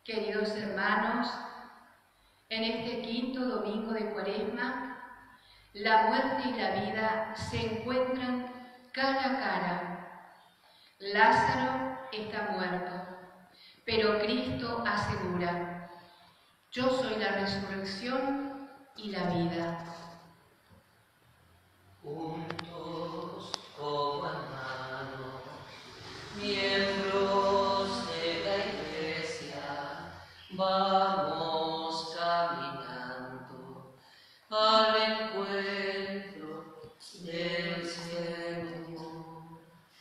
Queridos hermanos, en este quinto domingo de Cuaresma, la muerte y la vida se encuentran cara a cara. Lázaro está muerto, pero Cristo asegura: yo soy la resurrección y la vida. Juntos como hermanos, miembros de la Iglesia, vamos caminando al encuentro del Señor.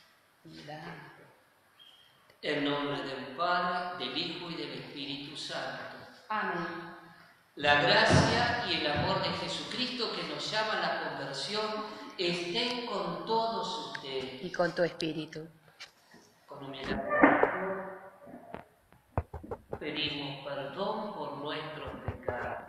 En nombre del Padre, del Hijo y del Espíritu Santo. Amén. La gracia y el amor de Jesucristo que nos llama a la conversión estén con todos ustedes. Y con tu espíritu. Con humildad pedimos perdón por nuestros pecados.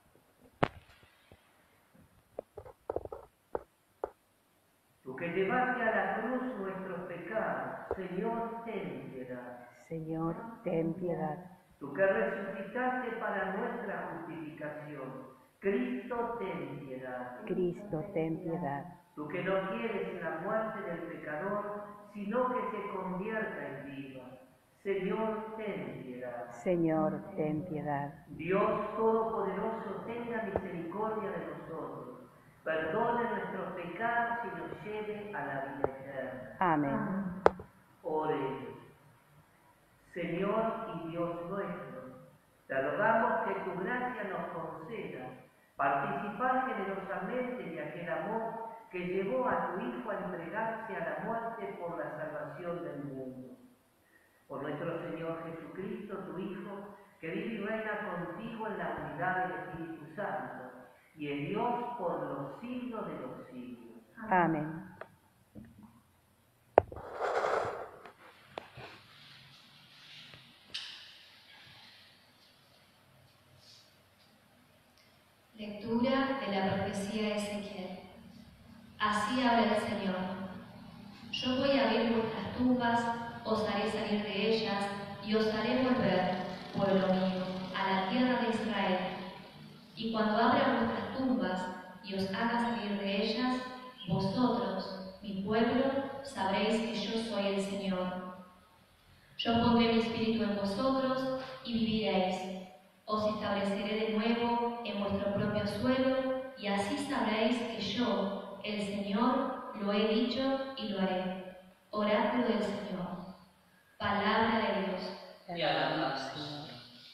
Tú que llevaste a la cruz nuestros pecados, Señor, ten piedad. Señor, ten piedad. Tú que resucitaste para nuestra justificación, Cristo, ten piedad. Cristo, ten piedad. Tú que no quieres la muerte del pecador, sino que se convierta en vida, Señor, ten piedad. Señor, ten piedad. Dios Todopoderoso, tenga misericordia de nosotros, perdone nuestros pecados y nos lleve a la vida eterna. Amén. Oremos. Señor y Dios nuestro, te rogamos que tu gracia nos conceda participar generosamente de aquel amor que llevó a tu Hijo a entregarse a la muerte por la salvación del mundo. Por nuestro Señor Jesucristo, tu Hijo, que vive y reina contigo en la unidad del Espíritu Santo, y en Dios por los siglos de los siglos. Amén. Lectura de la profecía de Ezequiel. Así habla el Señor: yo voy a abrir vuestras tumbas, os haré salir de ellas y os haré volver, pueblo mío, a la tierra de Israel. Y cuando abra vuestras tumbas y os haga salir de ellas, vosotros, mi pueblo, sabréis que yo soy el Señor. Yo pondré mi espíritu en vosotros y viviréis. Os estableceré de nuevo en vuestro propio suelo, y así sabréis que yo, el Señor, lo he dicho y lo haré. Oráculo del Señor. Palabra de Dios. Te alabamos, Señor.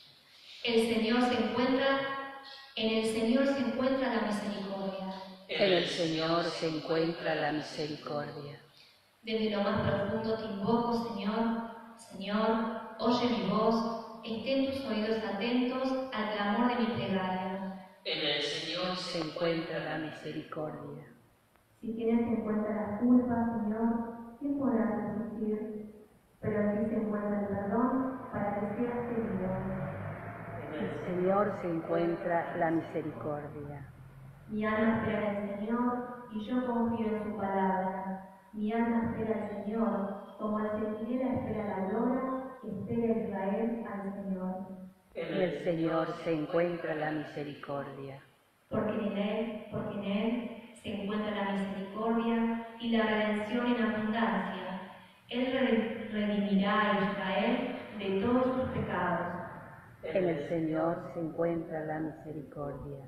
En el Señor se encuentra la misericordia. En el Señor se encuentra la misericordia. Desde lo más profundo te invoco, Señor. Señor, oye mi voz. Estén tus oídos atentos al clamor de mi plegaria. En el Señor Se encuentra la misericordia. Si tienes en cuenta la culpa, Señor, ¿quién podrá resistir? Pero aquí se encuentra el perdón para que seas querido. En el Señor se encuentra la misericordia. Mi alma espera al Señor y yo confío en su palabra. Mi alma espera al Señor, como el centinela espera la aurora, espera Israel al Señor. En el Señor se encuentra la misericordia. Porque en Él se encuentra la misericordia y la redención en abundancia. Él redimirá a Israel de todos sus pecados. En el Señor se encuentra la misericordia.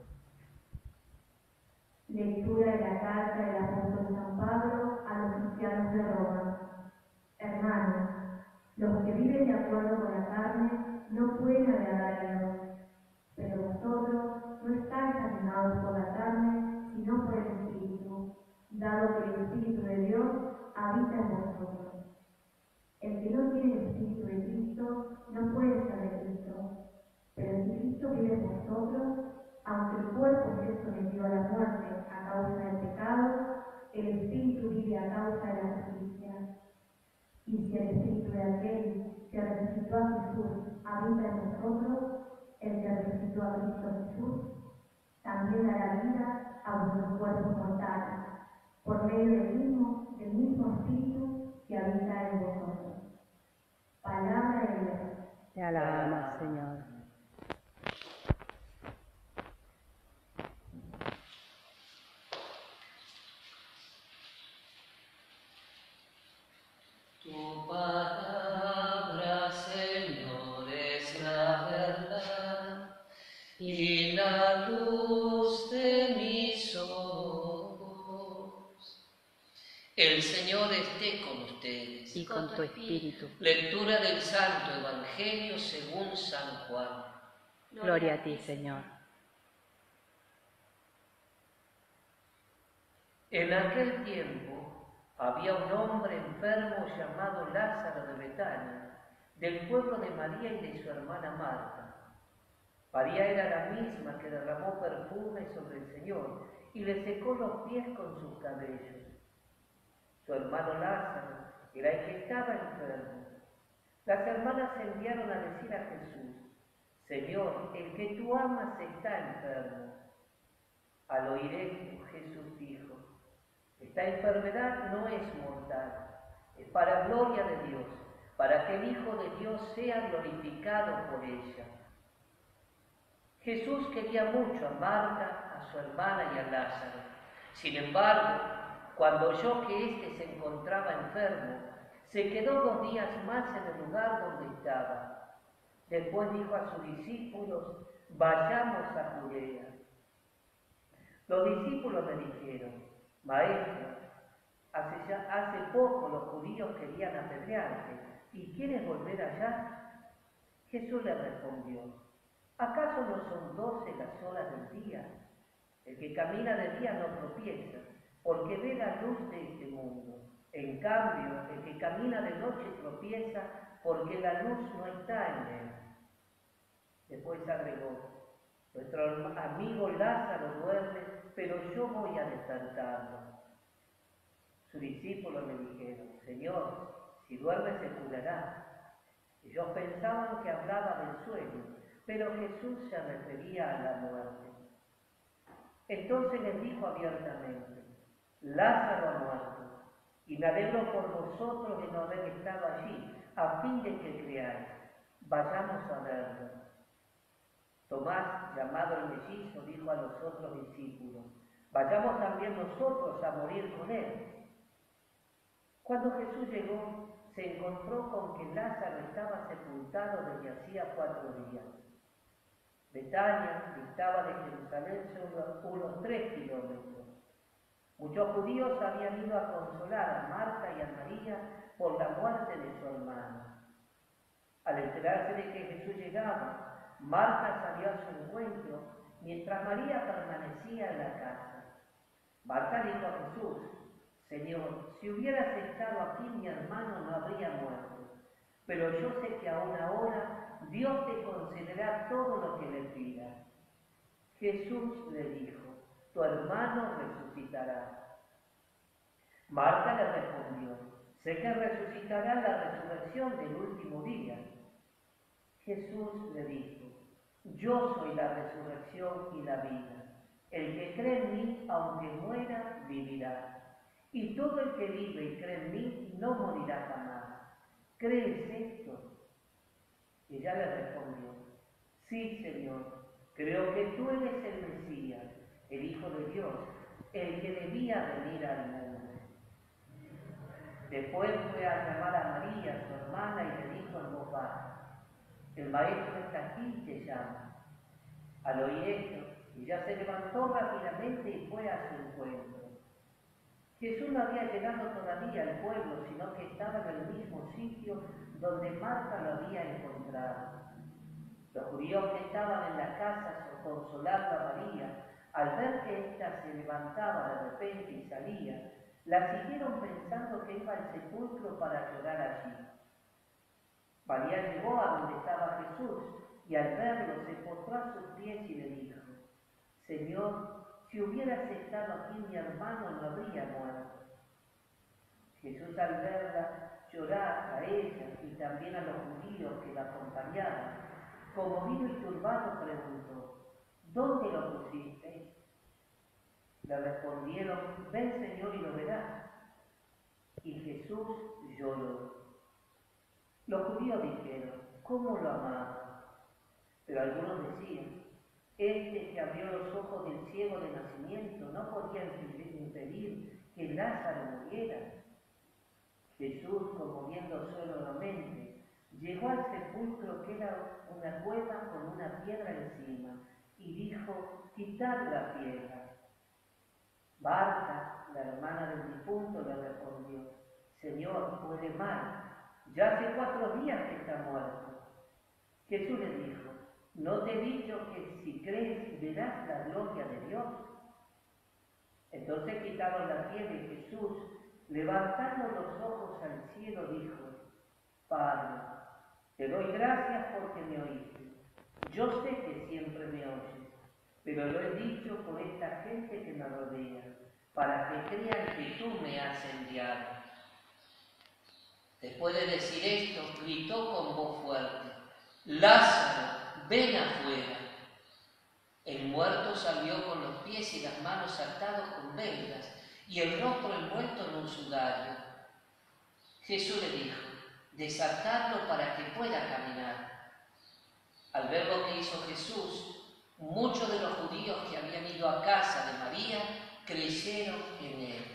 Lectura de la carta del apóstol San Pablo a los cristianos de Roma. Hermanos, los que viven de acuerdo con la carne no pueden agradar a Dios, pero vosotros no estáis animados por la carne, sino por el Espíritu, dado que el Espíritu de Dios habita en vosotros. El que no tiene el Espíritu de Cristo no puede estar de Cristo, pero si Cristo vive en vosotros, aunque el cuerpo esté sometido a la muerte a causa del pecado, el Espíritu vive a causa de la justicia. Y si el Espíritu de aquel que resucitó a Jesús habita en nosotros, el que resucitó a Cristo Jesús también dará vida a vuestros cuerpos mortales, por medio del mismo Espíritu que habita en vosotros. Palabra de Dios. Te Te alabamos, Señor. Tu palabra, Señor, es la verdad y la luz de mis ojos. El Señor esté con ustedes. Y con tu espíritu. Lectura del Santo Evangelio según San Juan. Gloria a ti, Señor. En aquel tiempo había un hombre enfermo llamado Lázaro de Betania, del pueblo de María y de su hermana Marta. María era la misma que derramó perfume sobre el Señor y le secó los pies con sus cabellos. Su hermano Lázaro era el que estaba enfermo. Las hermanas enviaron a decir a Jesús: Señor, el que tú amas está enfermo. Al oír esto, Jesús dijo: esta enfermedad no es mortal, es para gloria de Dios, para que el Hijo de Dios sea glorificado por ella. Jesús quería mucho a Marta, a su hermana y a Lázaro. Sin embargo, cuando oyó que éste se encontraba enfermo, se quedó 2 días más en el lugar donde estaba. Después dijo a sus discípulos: vayamos a Judea. Los discípulos le dijeron: Maestro, hace poco los judíos querían apedrearte, ¿y quieres volver allá? Jesús le respondió: ¿acaso no son 12 las horas del día? El que camina de día no tropieza, porque ve la luz de este mundo. En cambio, el que camina de noche tropieza, porque la luz no está en él. Después agregó: nuestro amigo Lázaro duerme, pero yo voy a despertarlo. Sus discípulos le dijeron: Señor, si duerme se curará. Ellos pensaban que hablaba del sueño, pero Jesús se refería a la muerte. Entonces les dijo abiertamente: Lázaro ha muerto, y me alegro por vosotros de no haber estado allí, a fin de que creáis. Vayamos a verlo. Tomás, llamado el mellizo, dijo a los otros discípulos: vayamos también nosotros a morir con él. Cuando Jesús llegó, se encontró con que Lázaro estaba sepultado desde hacía 4 días. Betania distaba de Jerusalén unos 3 kilómetros. Muchos judíos habían ido a consolar a Marta y a María por la muerte de su hermana. Al enterarse de que Jesús llegaba, Marta salió a su encuentro, mientras María permanecía en la casa. Marta dijo a Jesús: Señor, si hubieras estado aquí, mi hermano no habría muerto. Pero yo sé que aún ahora Dios te concederá todo lo que le pidas. Jesús le dijo: tu hermano resucitará. Marta le respondió: sé que resucitará en la resurrección del último día. Jesús le dijo: yo soy la resurrección y la vida. El que cree en mí, aunque muera, vivirá. Y todo el que vive y cree en mí, no morirá jamás. ¿Crees esto? Ella le respondió: sí, Señor, creo que tú eres el Mesías, el Hijo de Dios, el que debía venir al mundo. Después fue a llamar a María, su hermana, y le dijo en voz baja: el Maestro está aquí y te llama. Al oír esto, ella se levantó rápidamente y fue a su encuentro. Jesús no había llegado todavía al pueblo, sino que estaba en el mismo sitio donde Marta lo había encontrado. Los judíos que estaban en la casa consolando a María, al ver que ésta se levantaba de repente y salía, la siguieron pensando que iba al sepulcro para llorar allí. María llegó a donde estaba Jesús y al verlo se postró a sus pies y le dijo: Señor, si hubieras estado aquí, mi hermano no habría muerto. Jesús, al verla llorar a ella y también a los judíos que la acompañaban, conmovido y turbado, preguntó: ¿dónde lo pusiste? Le respondieron: ven, Señor, y lo verás. Y Jesús lloró. Los judíos dijeron: ¿cómo lo amaba? Pero algunos decían, este que abrió los ojos del ciego de nacimiento no podía impedir que Lázaro muriera. Jesús, como viendo solamente, llegó al sepulcro, que era una cueva con una piedra encima, y dijo, quitad la piedra. Marta, la hermana del difunto, le respondió, Señor, huele mal, ya hace 4 días que está muerto. Jesús le dijo, ¿no te he dicho que si crees verás la gloria de Dios? Entonces quitaron la piedra y Jesús, levantando los ojos al cielo, dijo, Padre, te doy gracias porque me oíste. Yo sé que siempre me oyes, pero lo he dicho por esta gente que me rodea, para que crean que tú me has enviado. Después de decir esto, gritó con voz fuerte, Lázaro, ven afuera. El muerto salió con los pies y las manos atados con vendas y el rostro envuelto en un sudario. Jesús le dijo, desatadlo para que pueda caminar. Al ver lo que hizo Jesús, muchos de los judíos que habían ido a casa de María creyeron en él.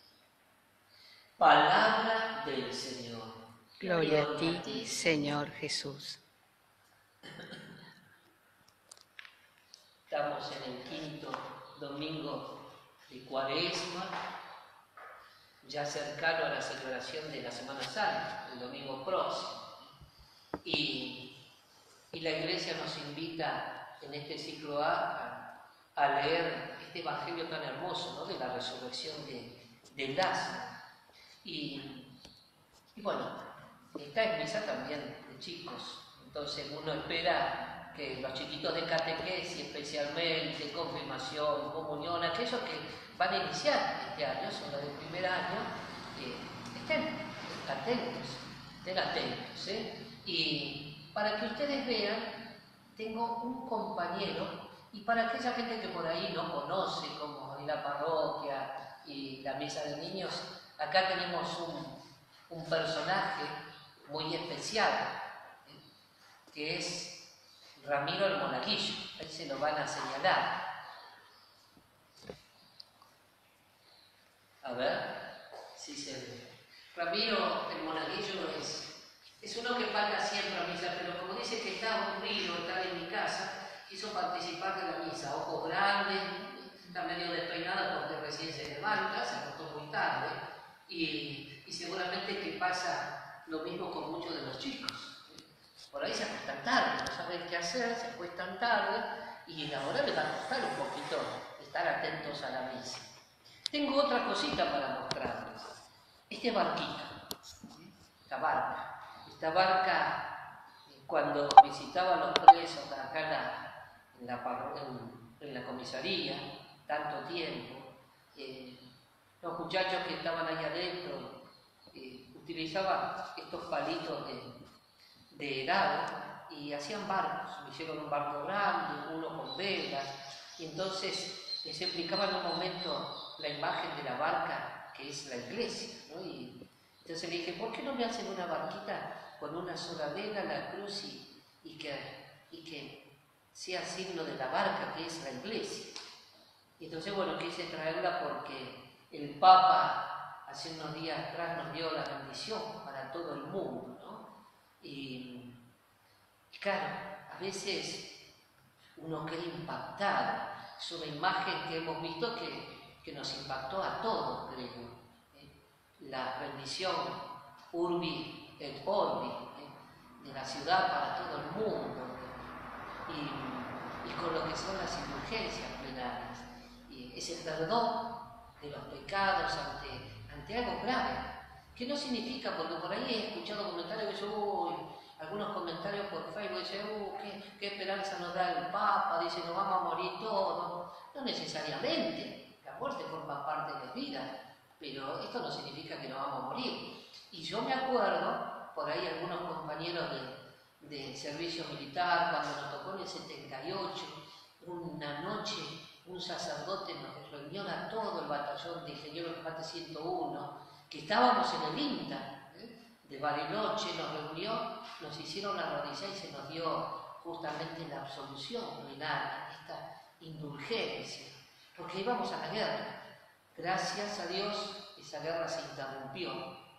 Palabra del Señor. Gloria a ti, Señor Jesús. Estamos en el 5º domingo de Cuaresma, ya cercano a la celebración de la Semana Santa, el domingo próximo. Y la Iglesia nos invita en este ciclo A leer este Evangelio tan hermoso, ¿no?, de la resurrección de Lázaro. Y bueno, está en misa también de chicos, entonces uno espera que los chiquitos de catequesis, especialmente, confirmación, comunión, aquellos que van a iniciar este año, son los del primer año, estén atentos. Y para que ustedes vean, tengo un compañero, y para aquella gente que por ahí no conoce, como en la parroquia y la misa de niños, acá tenemos un personaje muy especial, que es Ramiro el Monaguillo. Ahí se lo van a señalar. A ver si se ve. Ramiro el Monaguillo es uno que falta siempre a misa, pero como dice que está aburrido estar en mi casa, quiso participar de la misa. Ojos grandes, está medio despeinado porque recién se levanta, se acostó muy tarde, y seguramente que pasa lo mismo con muchos de los chicos. Por ahí se acuestan tarde, no saben qué hacer, se acuestan tarde y ahora les va a costar un poquito estar atentos a la misa. Tengo otra cosita para mostrarles. Este barquito, esta barca, cuando visitaba a los presos acá en la comisaría, tanto tiempo, los muchachos que estaban ahí adentro utilizaban estos palitos de helado y hacían barcos. Me hicieron un barco grande, uno con velas, y entonces les explicaba en un momento la imagen de la barca que es la iglesia, ¿no? Y entonces le dije, ¿por qué no me hacen una barquita con una sola vela, la cruz, y que sea signo de la barca que es la iglesia? Y entonces, bueno, quise traerla porque el Papa hace unos días atrás nos dio la bendición para todo el mundo, ¿no? Y claro, a veces uno queda impactado. Es una imagen que hemos visto que nos impactó a todos, creo. La bendición Urbi et Orbi, de la ciudad para todo el mundo, y con lo que son las indulgencias plenarias. Y es el perdón de los pecados ante algo grave, que no significa, porque por ahí he escuchado comentarios que dicen, algunos comentarios por Facebook dicen, qué esperanza nos da el Papa, dice, nos vamos a morir todos. No necesariamente, la muerte forma parte de la vida, pero esto no significa que nos vamos a morir. Y yo me acuerdo, por ahí algunos compañeros de servicio militar, cuando nos tocó en el 78, una noche un sacerdote nos reunió a todo el batallón de ingenieros de combate 101, que estábamos en el INTA de Bariloche, nos reunió nos hicieron la rodilla y se nos dio justamente la absolución plenaria, esta indulgencia, porque íbamos a la guerra. Gracias a Dios esa guerra se interrumpió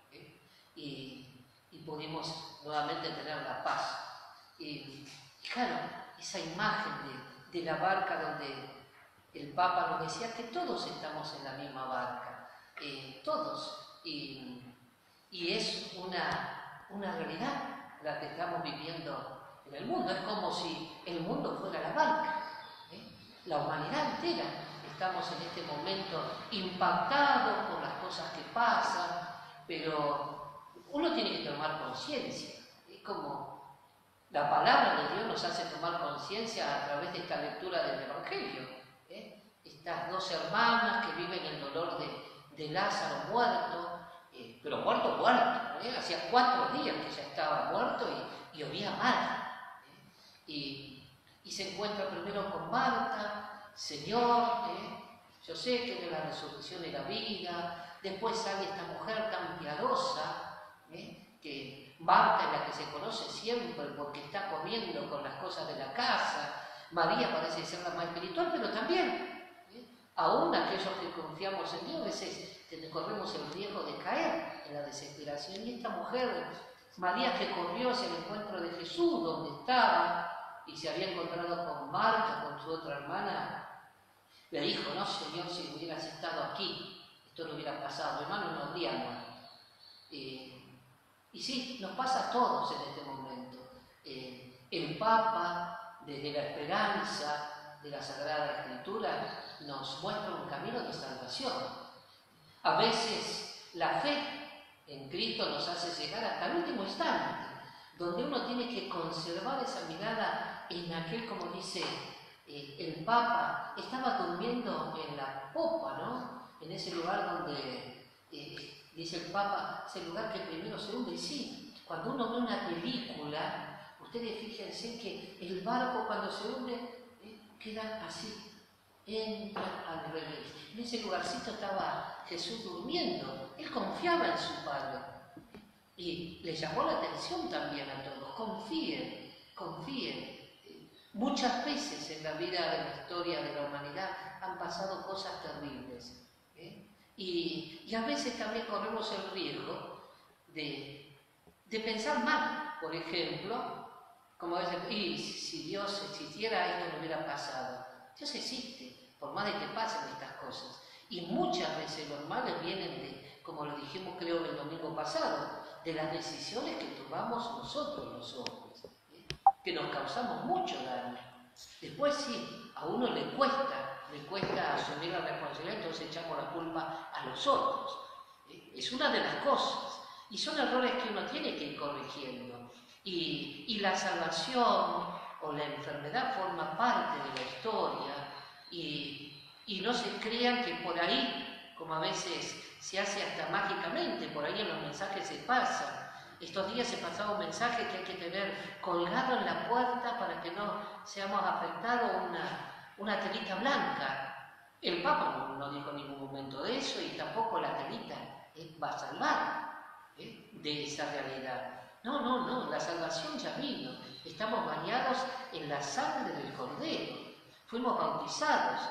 y pudimos nuevamente tener la paz. Y claro, esa imagen de la barca donde el Papa nos decía que todos estamos en la misma barca, todos, y es una realidad la que estamos viviendo en el mundo. Es como si el mundo fuera la barca, la humanidad entera. Estamos en este momento impactados por las cosas que pasan, pero uno tiene que tomar conciencia. Es como la palabra de Dios nos hace tomar conciencia a través de esta lectura del Evangelio. Estas dos hermanas que viven el dolor de Lázaro muerto, pero muerto, hacía 4 días que ya estaba muerto y olía mal. Y se encuentra primero con Marta. Señor, yo sé que de la resurrección y la vida. Después sale esta mujer tan piadosa, que Marta es la que se conoce siempre porque está comiendo con las cosas de la casa. María parece ser la más espiritual, pero también, aún aquellos que confiamos en Dios, a veces corremos el riesgo de caer en la desesperación. Y esta mujer, María, que corrió hacia el encuentro de Jesús, donde estaba, y se había encontrado con Marta, con su otra hermana, le dijo: no, Señor, si hubieras estado aquí, esto no hubiera pasado, hermano, no habría muerto. Y sí, nos pasa a todos en este momento. El Papa, desde la esperanza de la Sagrada Escritura, nos muestra un camino de salvación. A veces la fe en Cristo nos hace llegar hasta el último instante, donde uno tiene que conservar esa mirada en aquel, como dice el Papa, estaba durmiendo en la popa, ¿no? En ese lugar donde, dice el Papa, es el lugar que primero se hunde. Y sí, cuando uno ve una película, ustedes fíjense que el barco cuando se hunde queda así, entra al revés. En ese lugarcito estaba Jesús durmiendo, él confiaba en su Padre. Y le llamó la atención también a todos: confíen, confíen. Muchas veces en la vida de la historia de la humanidad han pasado cosas terribles. Y a veces también corremos el riesgo de pensar mal. Por ejemplo, como a veces, y si Dios existiera, esto no hubiera pasado. Dios existe, por más de que pasen estas cosas. Y muchas veces los males vienen de, como lo dijimos creo el domingo pasado, de las decisiones que tomamos nosotros los hombres, que nos causamos mucho daño. Después sí, a uno le cuesta asumir la responsabilidad, entonces echamos la culpa a los otros. Es una de las cosas, y son errores que uno tiene que ir corrigiendo. Y la salvación o la enfermedad forma parte de la historia, y no se crean que por ahí, como a veces se hace hasta mágicamente, por ahí en los mensajes se pasa. Estos días se pasaba un mensaje que hay que tener colgado en la puerta para que no seamos afectados una telita blanca. El Papa no dijo en ningún momento de eso, y tampoco la telita va a salvar de esa realidad. No, la salvación ya vino. Estamos bañados en la sangre del Cordero. Fuimos bautizados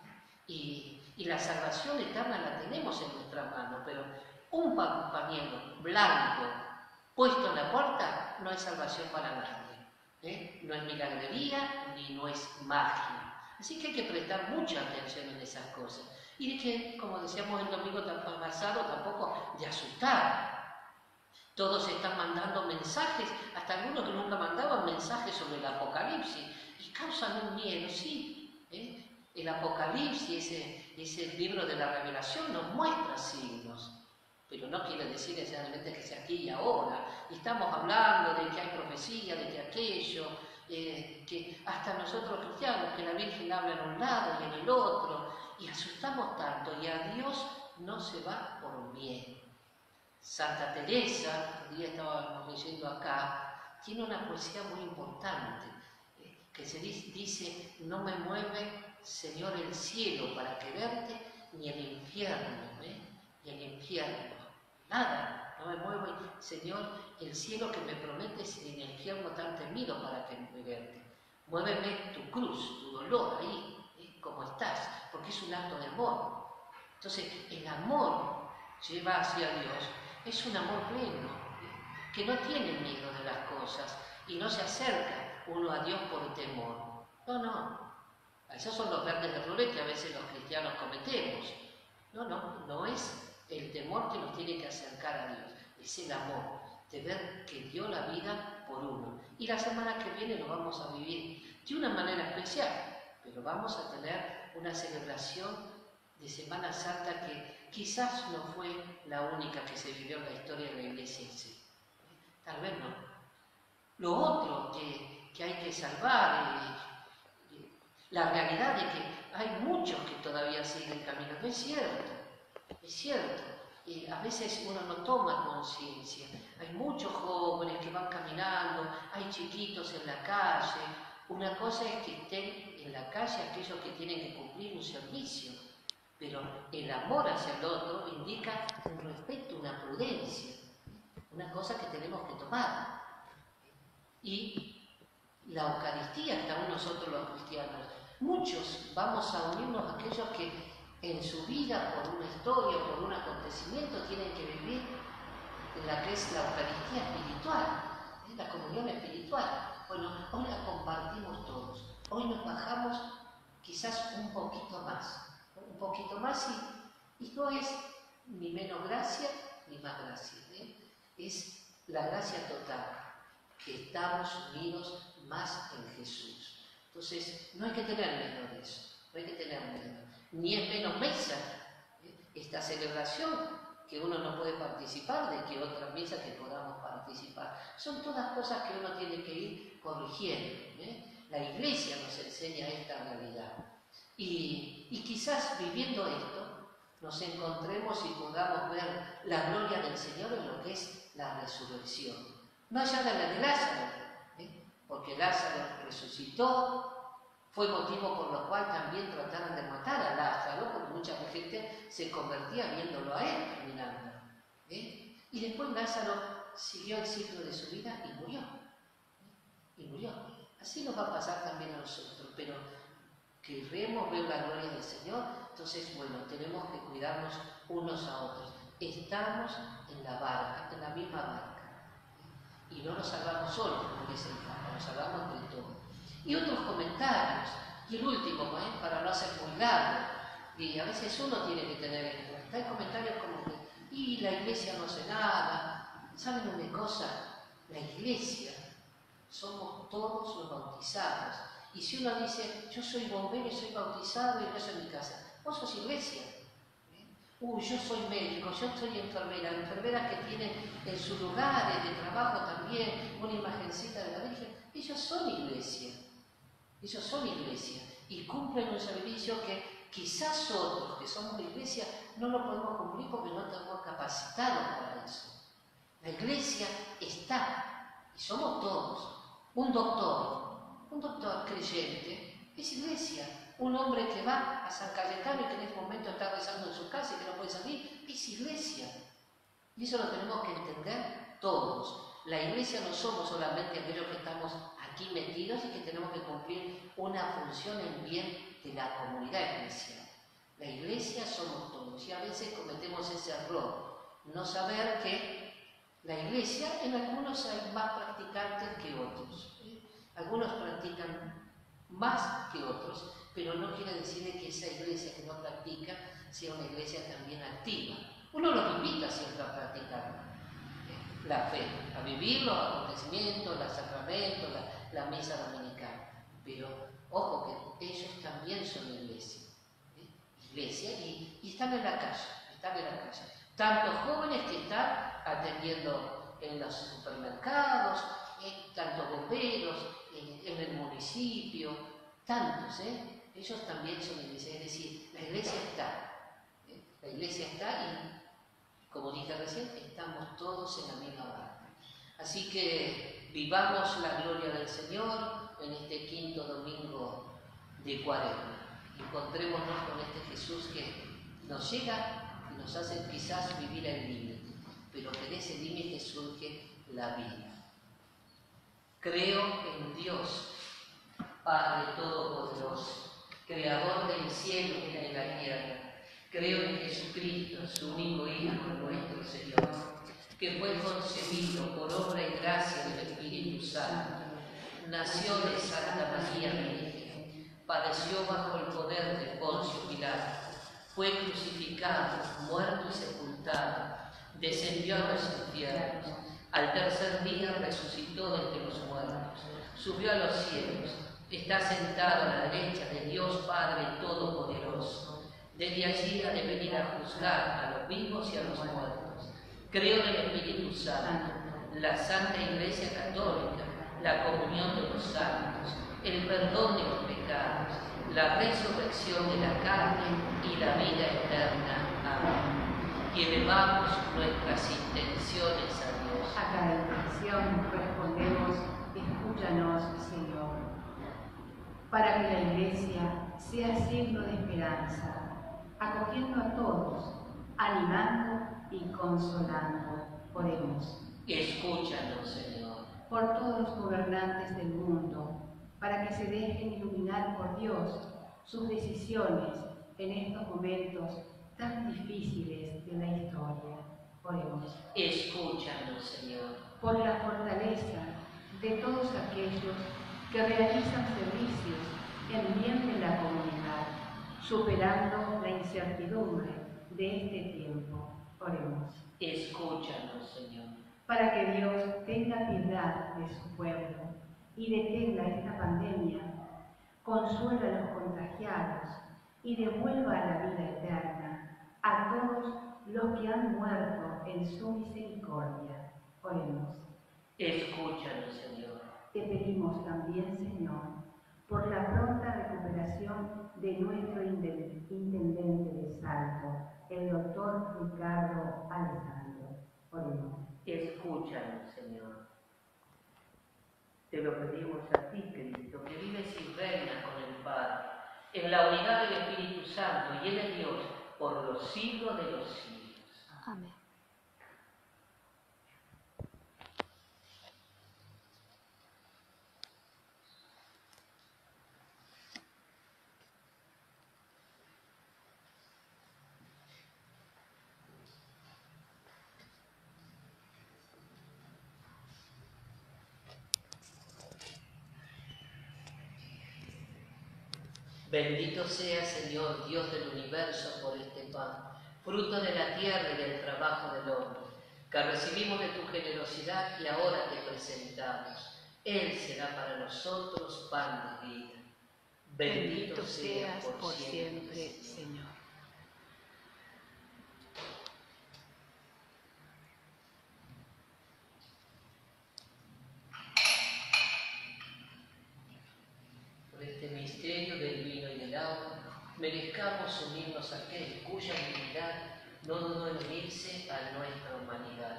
y la salvación eterna la tenemos en nuestra mano, pero un pañuelo blanco puesto en la puerta no es salvación para nadie. No es milagrería ni no es magia. Así que hay que prestar mucha atención en esas cosas. Y de que, como decíamos el domingo pasado, tampoco de asustar. Todos están mandando mensajes, hasta algunos que nunca mandaban mensajes sobre el Apocalipsis, y causan un miedo, sí. El Apocalipsis, ese libro de la revelación, nos muestra signos, pero no quiere decir necesariamente que sea aquí y ahora. Y estamos hablando de que hay profecía, de que aquello, que hasta nosotros cristianos, que la Virgen habla en un lado y en el otro, y asustamos tanto, y a Dios no se va por miedo. Santa Teresa, un día estábamos leyendo acá, tiene una poesía muy importante, que se dice: no me mueve, Señor, el cielo para quererte, ni el infierno, ni el infierno. Nada, no me mueve, Señor, el cielo que me prometes, ni el venido para verte. Muéveme tu cruz, tu dolor ahí, como estás, porque es un acto de amor. Entonces, el amor lleva hacia Dios, es un amor pleno, que no tiene miedo de las cosas y no se acerca uno a Dios por temor. No. Esos son los verdes de flores que a veces los cristianos cometemos. No es el temor que nos tiene que acercar a Dios, es el amor de ver que dio la vida por uno. Y la semana que viene lo vamos a vivir de una manera especial, pero vamos a tener una celebración de Semana Santa que quizás no fue la única que se vivió en la historia de la Iglesia en sí. Tal vez no. Lo otro que hay que salvar, la realidad de que hay muchos que todavía siguen caminando, es cierto. A veces uno no toma conciencia. Hay muchos jóvenes que van caminando, hay chiquitos en la calle. Una cosa es que estén en la calle aquellos que tienen que cumplir un servicio, pero el amor hacia el otro indica un respeto, una prudencia, una cosa que tenemos que tomar. Y la Eucaristía está en nosotros los cristianos. Muchos vamos a unirnos a aquellos que en su vida, por una historia, por un acontecimiento, tienen que vivir en la que es la Eucaristía espiritual, la comunión espiritual. Bueno, hoy la compartimos todos. Hoy nos bajamos quizás un poquito más y no es ni menos gracia ni más gracia. Es la gracia total, que estamos unidos más en Jesús. Entonces, no hay que tener miedo de eso, Ni es menos mesa esta celebración, que uno no puede participar, de que otra mesa que podamos participar. Son todas cosas que uno tiene que ir corrigiendo. La Iglesia nos enseña esta realidad. Y quizás viviendo esto, nos encontremos y podamos ver la gloria del Señor en lo que es la resurrección. No allá de la de Lázaro, porque Lázaro resucitó, fue motivo por lo cual también trataron de matar a Lázaro, porque mucha gente se convertía viéndolo a él caminando. Y después Lázaro siguió el ciclo de su vida y murió. Así nos va a pasar también a nosotros, pero queremos ver la gloria del Señor, entonces, bueno, tenemos que cuidarnos unos a otros. Estamos en la barca, en la misma barca. Y no nos salvamos solos, como dice el Papa, nos salvamos entre todos. Y otros comentarios, y el último, para no hacer muy largo, y a veces uno tiene que tener en cuenta, hay comentarios como que, y la Iglesia no hace nada. ¿Saben una cosa? La Iglesia somos todos los bautizados. Y si uno dice, yo soy bombero y soy bautizado y rezo en mi casa, vos sos Iglesia. Yo soy médico, yo soy enfermeras que tienen en sus lugares de trabajo también una imagencita de la Virgen, ellos son iglesia, y cumplen un servicio que quizás otros que somos iglesia no lo podemos cumplir porque no estamos capacitados para eso. La Iglesia está, y somos todos. Un doctor creyente es Iglesia. Un hombre que va a San Cayetano y que en este momento está rezando en su casa y que no puede salir, es Iglesia. Y eso lo tenemos que entender todos. La Iglesia no somos solamente aquellos que estamos aquí metidos y que tenemos que cumplir una función en bien de la comunidad eclesial. La Iglesia somos todos y a veces cometemos ese error, no saber que la Iglesia, en algunos hay más practicantes que otros. Algunos practican más que otros, pero no quiere decir que esa iglesia que no practica sea una iglesia también activa. Uno los invita siempre a practicar la fe, a vivir los acontecimientos, los sacramentos, la misa dominical. Pero ojo que ellos también son iglesia. Y están en la calle. Tantos jóvenes que están atendiendo en los supermercados, tantos bomberos, en el municipio, tantos, ellos también son iglesia, es decir, la iglesia está y, como dije recién, estamos todos en la misma barca. Así que vivamos la gloria del Señor en este quinto domingo de Cuaresma. Encontrémonos con este Jesús que nos llega y nos hace quizás vivir el límite, pero que de ese límite surge la vida. Creo en Dios, Padre Todopoderoso, Creador del cielo y de la tierra. Creo en Jesucristo, su único Hijo, nuestro Señor, que fue concebido por obra y gracia del Espíritu Santo. Nació de Santa María Virgen, padeció bajo el poder de Poncio Pilato, fue crucificado, muerto y sepultado, descendió a los infiernos, al tercer día resucitó de entre los muertos, subió a los cielos, está sentado a la derecha de Dios Padre Todopoderoso. Desde allí ha de venir a juzgar a los vivos y a los muertos. Creo en el Espíritu Santo, la Santa Iglesia Católica, la comunión de los santos, el perdón de los pecados, la resurrección de la carne y la vida eterna. Amén. Y elevamos nuestras intenciones a Dios. A cada intención respondemos, escúchanos, Señor, para que la Iglesia sea signo de esperanza, acogiendo a todos, animando y consolando. Oremos. Escúchanos, Señor. Por todos los gobernantes del mundo, para que se dejen iluminar por Dios sus decisiones en estos momentos tan difíciles de la historia. Oremos. Escúchanos, Señor. Por la fortaleza de todos aquellos que realizan servicios en bien de la comunidad, superando la incertidumbre de este tiempo. Oremos. Escúchanos, Señor. Para que Dios tenga piedad de su pueblo y detenga esta pandemia, consuela a los contagiados y devuelva a la vida eterna a todos los que han muerto en su misericordia. Oremos. Escúchanos, Señor. Te pedimos también, Señor, por la pronta recuperación de nuestro intendente de Salto, el doctor Ricardo Alessandro. Oremos. Escúchanos, Señor. Te lo pedimos a ti, Cristo, que vives y reinas con el Padre, en la unidad del Espíritu Santo, y Él es Dios por los siglos de los siglos. Amén. Bendito sea, Señor, Dios del universo, por este pan, fruto de la tierra y del trabajo del hombre, que recibimos de tu generosidad y ahora te presentamos. Él será para nosotros pan de vida. Bendito seas por siempre, Señor. Por este misterio del vino y del agua, merezcamos unirnos a aquel cuya divinidad no dudó en unirse a nuestra humanidad.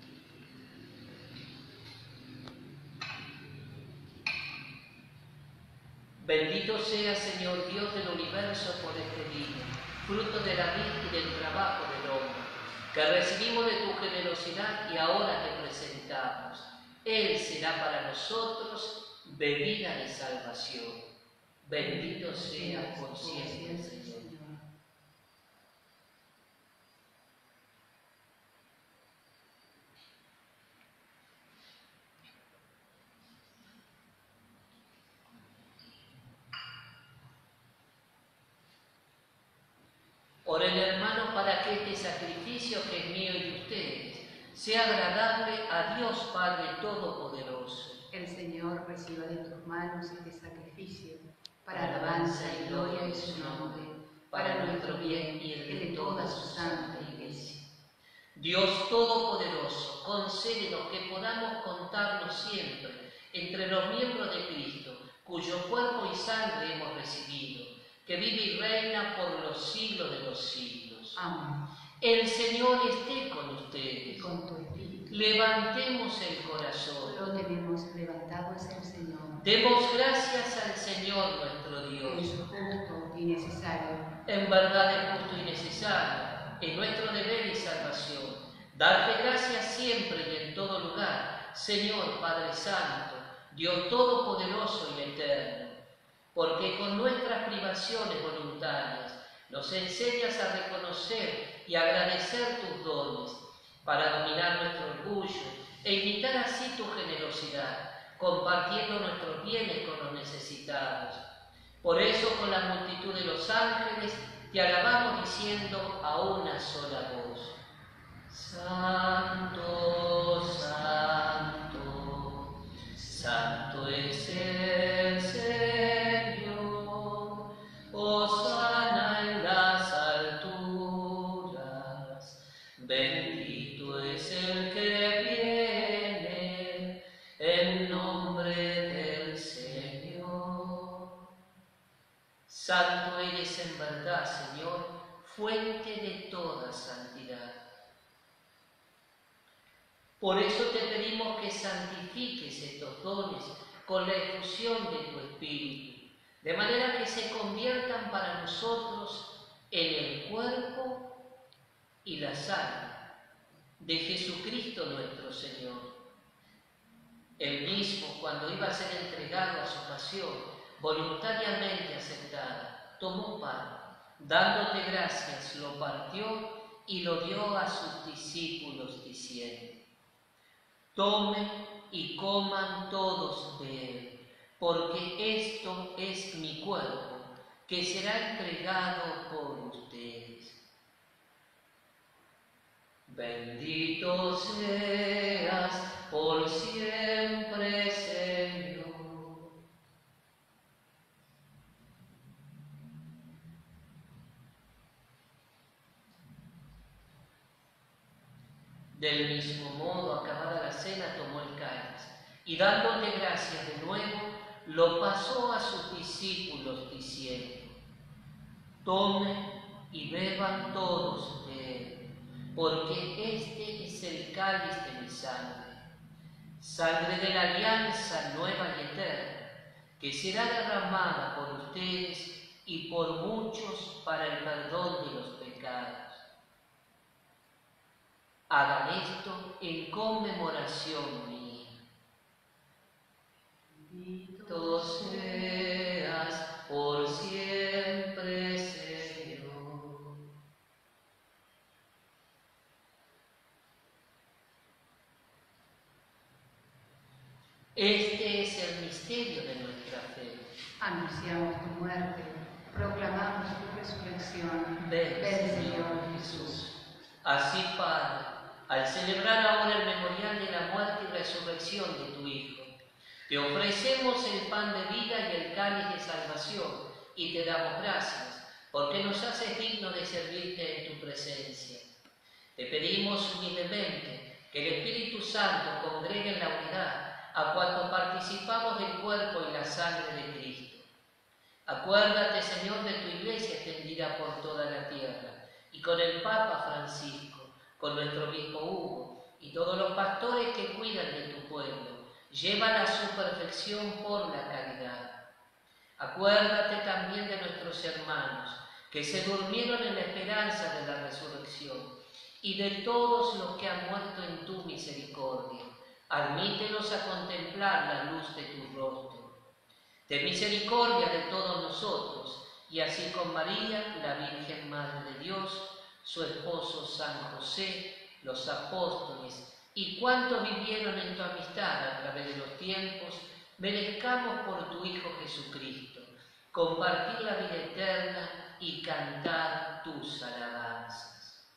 Bendito sea, Señor, Dios del universo, por este vino, fruto de la vida y del trabajo del hombre, que recibimos de tu generosidad y ahora te presentamos. Él será para nosotros bebida de salvación. Bendito sea por siempre, Señor. Oren, hermanos, para que este sacrificio que es mío y de ustedes sea agradable a Dios Padre Todopoderoso. El Señor reciba de tus manos este sacrificio para alabanza y gloria de su nombre, para nuestro bien y el de toda su santa Iglesia. Dios Todopoderoso, concédenos que podamos contarnos siempre entre los miembros de Cristo, cuyo cuerpo y sangre hemos recibido, que vive y reina por los siglos de los siglos. Amén. El Señor esté con ustedes. Y con tu espíritu. Levantemos el corazón. Lo tenemos levantado hacia el Señor. Demos gracias al Señor nuestro Dios. Es justo y necesario. En verdad es justo y necesario, es nuestro deber y salvación. Darte gracias siempre y en todo lugar, Señor Padre Santo, Dios Todopoderoso y Eterno, porque con nuestras privaciones voluntarias nos enseñas a reconocer y agradecer tus dones, para dominar nuestro orgullo e imitar así tu generosidad, compartiendo nuestros bienes con los necesitados. Por eso, con la multitud de los ángeles, te alabamos diciendo a una sola voz: Santo, Santo, Santo es el Señor, hosana en las alturas, bendito es el que viene en nombre del Señor. Santo eres en verdad, Señor, fuente de toda santidad. Por eso te pedimos que santifiques estos dones con la efusión de tu Espíritu, de manera que se conviertan para nosotros en el cuerpo y la sangre de Jesucristo nuestro Señor. Él mismo, cuando iba a ser entregado a su pasión, voluntariamente aceptada, tomó pan, dándote gracias, lo partió y lo dio a sus discípulos, diciendo: Tomen y coman todos de él, porque esto es mi cuerpo, que será entregado por ustedes. Bendito seas por siempre, Señor. Del mismo modo, acabada la cena, tomó el cáliz y, dándote gracias de nuevo, lo pasó a sus discípulos, diciendo: Tomen y beban todos de él, porque este es el cáliz de mi sangre, sangre de la alianza nueva y eterna, que será derramada por ustedes y por muchos para el perdón de los pecados. Hagan esto en conmemoración mía. Bendito seas por siempre, Señor. Este es el misterio de nuestra fe. Anunciamos tu muerte, proclamamos tu resurrección. Ven, Señor Jesús. Así, Padre, al celebrar ahora el memorial de la muerte y resurrección de tu Hijo, te ofrecemos el pan de vida y el cáliz de salvación, y te damos gracias, porque nos haces dignos de servirte en tu presencia. Te pedimos humildemente que el Espíritu Santo congregue en la unidad a cuanto participamos del cuerpo y la sangre de Cristo. Acuérdate, Señor, de tu Iglesia extendida por toda la tierra, y con el Papa Francisco, con nuestro obispo Hugo y todos los pastores que cuidan de tu pueblo, llévala a su perfección por la caridad. Acuérdate también de nuestros hermanos que se durmieron en la esperanza de la resurrección, y de todos los que han muerto en tu misericordia. Admítelos a contemplar la luz de tu rostro. Ten misericordia de todos nosotros, y así con María, la Virgen Madre de Dios, su esposo San José, los apóstoles y cuantos vivieron en tu amistad a través de los tiempos, merezcamos por tu Hijo Jesucristo compartir la vida eterna y cantar tus alabanzas.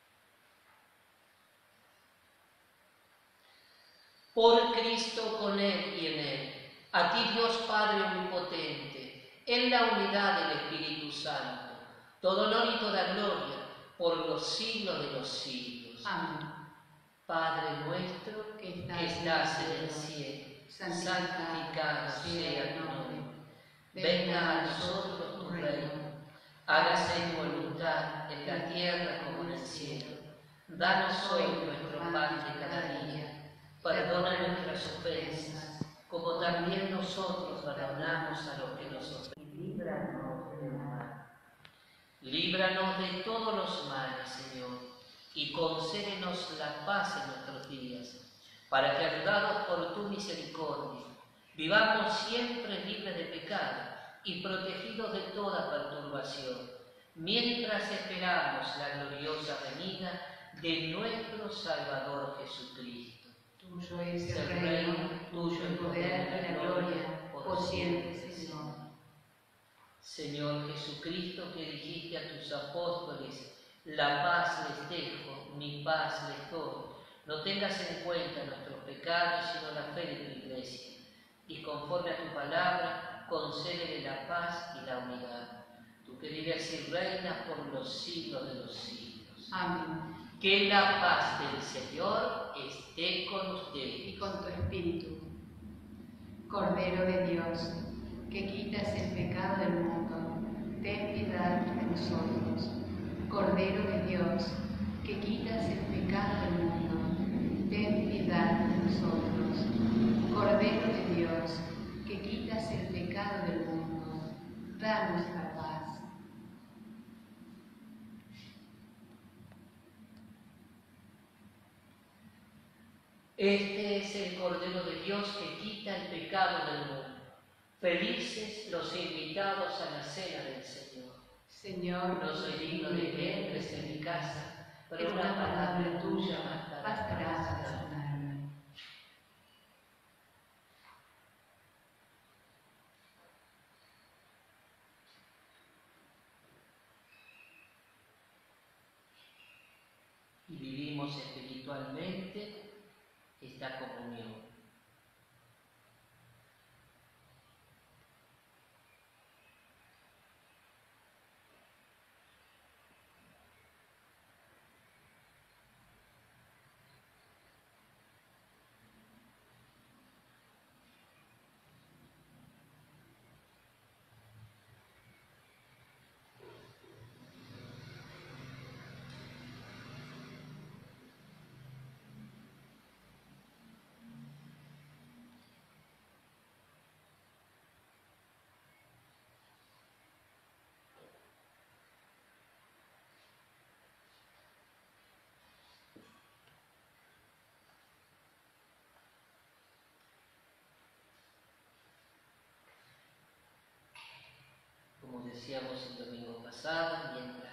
Por Cristo, con Él y en Él, a ti Dios Padre Omnipotente, en la unidad del Espíritu Santo, todo honor y toda gloria, por los siglos de los siglos. Amén. Padre nuestro que estás en el cielo, santificado sea tu nombre. Venga a nosotros tu reino. Hágase tu voluntad en la tierra como en el cielo. Danos hoy nuestro pan de cada día. Perdona nuestras ofensas, como también nosotros perdonamos a los que nos ofenden. Líbranos del mal. Líbranos de todos los males, Señor, y concédenos la paz en nuestros días, para que, ayudados por tu misericordia, Vivamos siempre libres de pecado y protegidos de toda perturbación, mientras esperamos la gloriosa venida de nuestro Salvador Jesucristo. Tuyo es el reino, tuyo el poder y la gloria, por siempre, Señor. Señor Jesucristo, que dijiste a tus apóstoles, la paz les dejo, mi paz les doy. No tengas en cuenta nuestros pecados, sino la fe de tu Iglesia. Y conforme a tu palabra, concédele la paz y la unidad. Tú que vives y reinas por los siglos de los siglos. Amén. Que la paz del Señor esté con ustedes. Y con tu espíritu. Cordero de Dios, que quitas el pecado del mundo, ten piedad de nosotros. Cordero de Dios, que quitas el pecado del mundo, ten piedad de nosotros. Cordero de Dios, que quitas el pecado del mundo, danos la paz. Este es el Cordero de Dios que quita el pecado del mundo. Felices los invitados a la cena del Señor. Señor, No soy digno de que entres en mi casa, pero una palabra tuya bastará para sanarme. Y vivimos espiritualmente esta comunión. Como decíamos el domingo pasado, mientras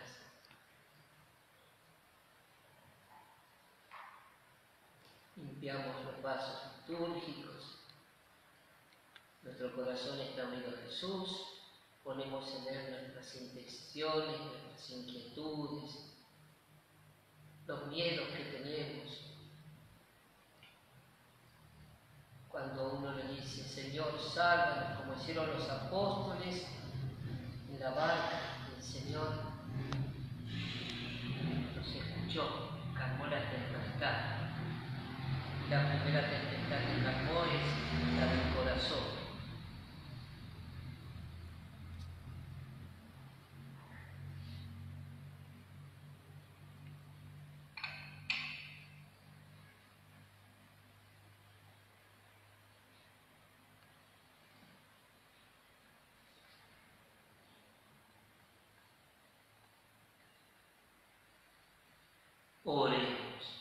limpiamos los vasos litúrgicos, nuestro corazón está unido a Jesús, ponemos en Él nuestras intenciones, nuestras inquietudes, los miedos que tenemos. Cuando uno le dice, Señor, sálvanos, como hicieron los apóstoles en la barca, el Señor los escuchó, calmó la tempestad. La primera tempestad que calmó es la del corazón. Oremos.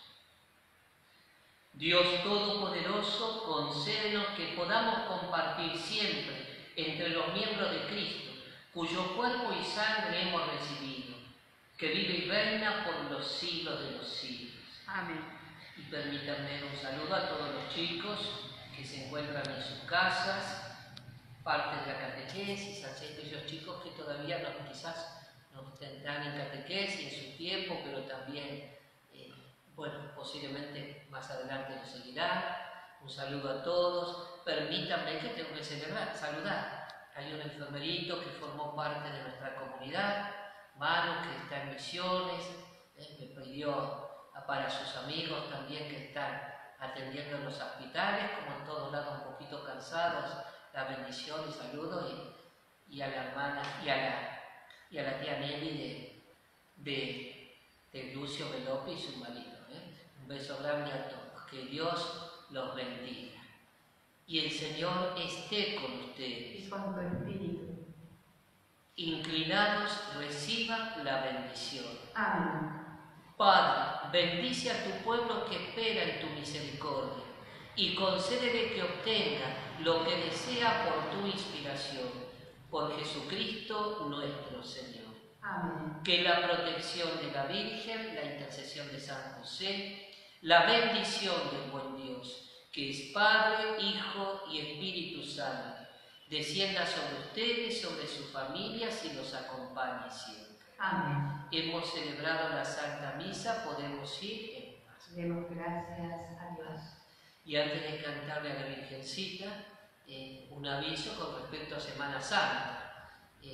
Dios Todopoderoso, concédenos que podamos compartir siempre entre los miembros de Cristo, cuyo cuerpo y sangre hemos recibido, que vive y reina por los siglos de los siglos. Amén. Y permítanme un saludo a todos los chicos que se encuentran en sus casas, parte de la catequesis, a aquellos chicos que todavía quizás no están en catequesis en su tiempo, pero también posiblemente más adelante lo seguirán. Un saludo a todos. Permítanme que tengo que saludar. Hay un enfermerito que formó parte de nuestra comunidad, Manu, que está en misiones, me pidió para sus amigos también que están atendiendo en los hospitales, como en todos lados un poquito cansados, la bendición y saludo, y a la hermana y a la tía Nelly de Lucio Velopi y su marido. Un beso grande a todos, que Dios los bendiga. Y el Señor esté con ustedes. Y con tu espíritu. Inclinados, reciban la bendición. Amén. Padre, bendice a tu pueblo que espera en tu misericordia y concédele que obtenga lo que desea sea por tu inspiración, por Jesucristo nuestro Señor. Amén. Que la protección de la Virgen, la intercesión de San José, la bendición del buen Dios, que es Padre, Hijo y Espíritu Santo, descienda sobre ustedes, sobre sus familias y los acompañe siempre. Amén. Hemos celebrado la Santa Misa, podemos ir en paz. Demos gracias a Dios. Y antes de cantarle a la Virgencita, un aviso con respecto a Semana Santa.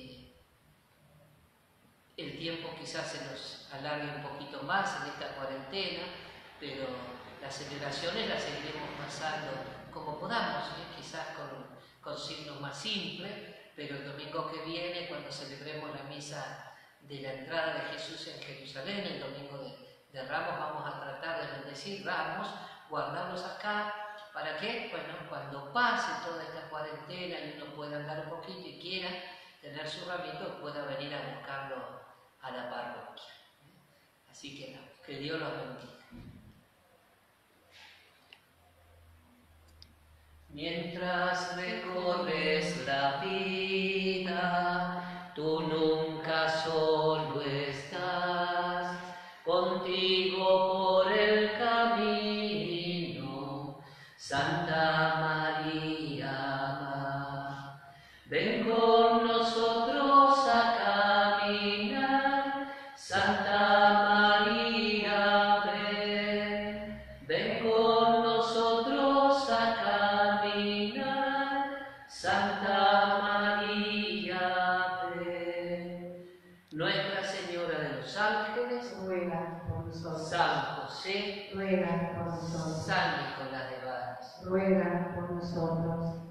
El tiempo quizás se nos alargue un poquito más en esta cuarentena, pero las celebraciones las seguiremos pasando como podamos, quizás con signos más simples, pero el domingo que viene, cuando celebremos la misa de la entrada de Jesús en Jerusalén, el domingo de Ramos, vamos a tratar de bendecir ramos, guardarlos acá. ¿Para qué? Bueno, cuando pase toda esta cuarentena y uno pueda andar un poquito y quiera tener su ramito, pueda venir a buscarlo a la parroquia. Así que Dios los bendiga. Mientras recorres la vida, tú nunca solo estás, contigo por el camino, Santa María va. Ven con nosotros a caminar, Santa María ven. Ven con nosotros a caminar, Santa María ven. Nuestra Señora de los Ángeles, Ruega por nosotros. San José, Ruega por nosotros. San Nicolás de Bari, Ruega por nosotros.